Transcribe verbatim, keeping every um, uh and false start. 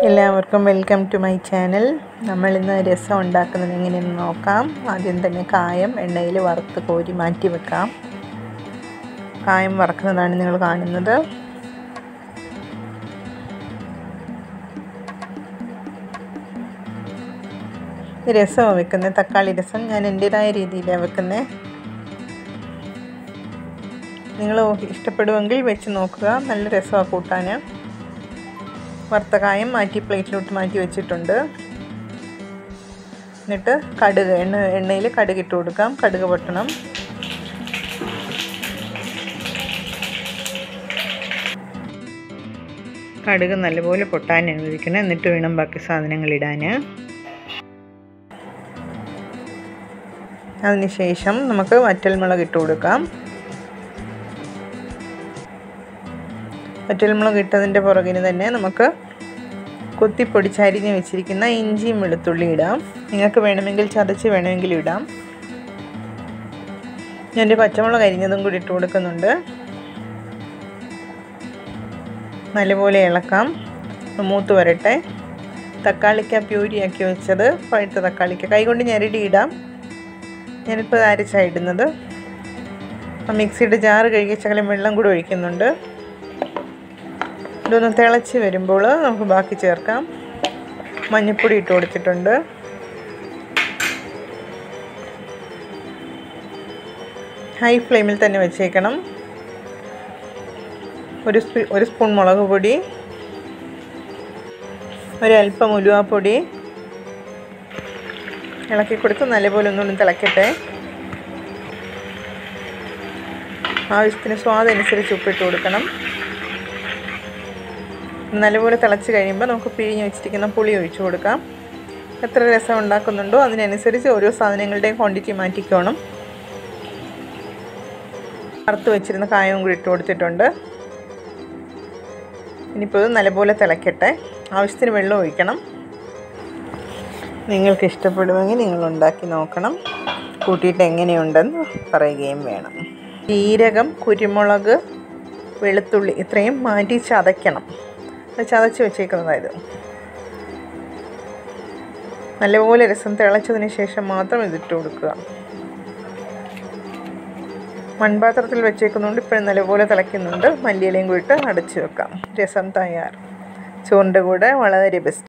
എല്ലാവർക്കും welcome to my channel. നമ്മളിന്ന് രസം ഉണ്ടാക്കുന്നത് എങ്ങനെയെന്ന് നോക്കാം. ആദ്യം തന്നെ കായം എണ്ണയിൽ വറുത്ത് കോരി മാറ്റി വെക്കാം. കായം വറക്കുന്നതാണ് നിങ്ങൾ കാണുന്നത്. രസമാണ് വെക്കുന്നത്, തക്കാളി രസം. ഞാൻ എൻ്റേതായ രീതിയിലാണ് വെക്കുന്നത്. നിങ്ങൾ ഇഷ്ടപ്പെടുമെങ്കിൽ വെച്ച് നോക്കുക, നല്ല രസമാണ് കൂട്ടാൻ. വറുത്ത കായം മാറ്റി പ്ലേറ്റിലോട്ട് മാറ്റി വെച്ചിട്ടുണ്ട്. എന്നിട്ട് കടുക് എണ്ണ എണ്ണയിൽ കടുക് ഇട്ട് കൊടുക്കാം. കടുക് പൊട്ടണം. കടുക് നല്ലപോലെ പൊട്ടാൻ അനുവദിക്കണം. എന്നിട്ട് വേണം ബാക്കി സാധനങ്ങൾ ഇടാൻ. അതിനുശേഷം നമുക്ക് വറ്റൽമുളക് ഇട്ട് കൊടുക്കാം. വറ്റൽമുളക് ഇട്ടതിൻ്റെ പുറകിന് തന്നെ നമുക്ക് കൊത്തിപ്പൊടിച്ച് അരിഞ്ഞ് വെച്ചിരിക്കുന്ന ഇഞ്ചിയും വെളുത്തുള്ളി ഇടാം. നിങ്ങൾക്ക് വേണമെങ്കിൽ ചതച്ച് വേണമെങ്കിൽ ഇടാം. ഞാൻ പച്ചമുളക് അരിഞ്ഞതും കൂടി ഇട്ട് കൊടുക്കുന്നുണ്ട്. നല്ലപോലെ ഇളക്കാം. മൂത്ത് വരട്ടെ. തക്കാളിക്ക പ്യൂരിയാക്കി വെച്ചത്, പഴുത്ത തക്കാളിക്ക കൈകൊണ്ട് ഞെരടി ഇടാം. ഞാനിപ്പോൾ അരച്ചാണ് ഇടുന്നത്. മിക്സിയുടെ ജാറ് കഴുകി ശകലം വെള്ളം കൂടി ഒഴിക്കുന്നുണ്ട്. ഇതൊന്ന് തിളച്ച് വരുമ്പോൾ നമുക്ക് ബാക്കി ചേർക്കാം. മഞ്ഞൾപ്പൊടി ഇട്ട് കൊടുത്തിട്ടുണ്ട്. ഹൈ ഫ്ലെയിമിൽ തന്നെ വെച്ചേക്കണം. ഒരു സ്പൂ ഒരു സ്പൂൺ മുളക് പൊടി, ഒരൽപ്പം ഉലുവാപ്പൊടി ഇളക്കി കൊടുത്ത് നല്ലപോലെ ഒന്നുകൂടി തിളക്കട്ടെ. ആവശ്യത്തിന് സ്വാദനുസരിച്ച് ഉപ്പിട്ട് കൊടുക്കണം. നല്ലപോലെ തിളച്ച് കഴിയുമ്പോൾ നമുക്ക് പിഴിഞ്ഞ് വെച്ചിരിക്കുന്ന പുളി ഒഴിച്ചു കൊടുക്കാം. എത്ര രസം ഉണ്ടാക്കുന്നുണ്ടോ അതിനനുസരിച്ച് ഓരോ സാധനങ്ങളുടെയും ക്വാണ്ടിറ്റി മാറ്റിക്കോണം. വറുത്ത് വെച്ചിരുന്ന കായവും കൂടി ഇട്ട് കൊടുത്തിട്ടുണ്ട്. ഇനിയിപ്പോൾ ഇത് നല്ലപോലെ തിളക്കട്ടെ. ആവശ്യത്തിന് വെള്ളം ഒഴിക്കണം. നിങ്ങൾക്ക് ഇഷ്ടപ്പെടുമെങ്കിൽ നിങ്ങൾ ഉണ്ടാക്കി നോക്കണം. കൂട്ടിയിട്ട് എങ്ങനെയുണ്ടെന്ന് പറയുകയും വേണം. ജീരകം, കുരുമുളക്, വെളുത്തുള്ളി ഇത്രയും മാറ്റി ചതയ്ക്കണം. ചതച്ച് വെച്ചേക്കുന്നതായത്. നല്ലപോലെ രസം തിളച്ചതിന് ശേഷം മാത്രം ഇതിട്ട് കൊടുക്കുക. മൺപാത്രത്തിൽ വെച്ചേക്കുന്നതുകൊണ്ട് ഇപ്പോഴും നല്ലപോലെ തിളയ്ക്കുന്നുണ്ട്. മല്ലിയിലയും കൂടി ഇട്ട് അടച്ച് വെക്കാം. രസം തയ്യാർ. ചോറിൻ്റെ കൂടെ വളരെ ബെസ്റ്റ്.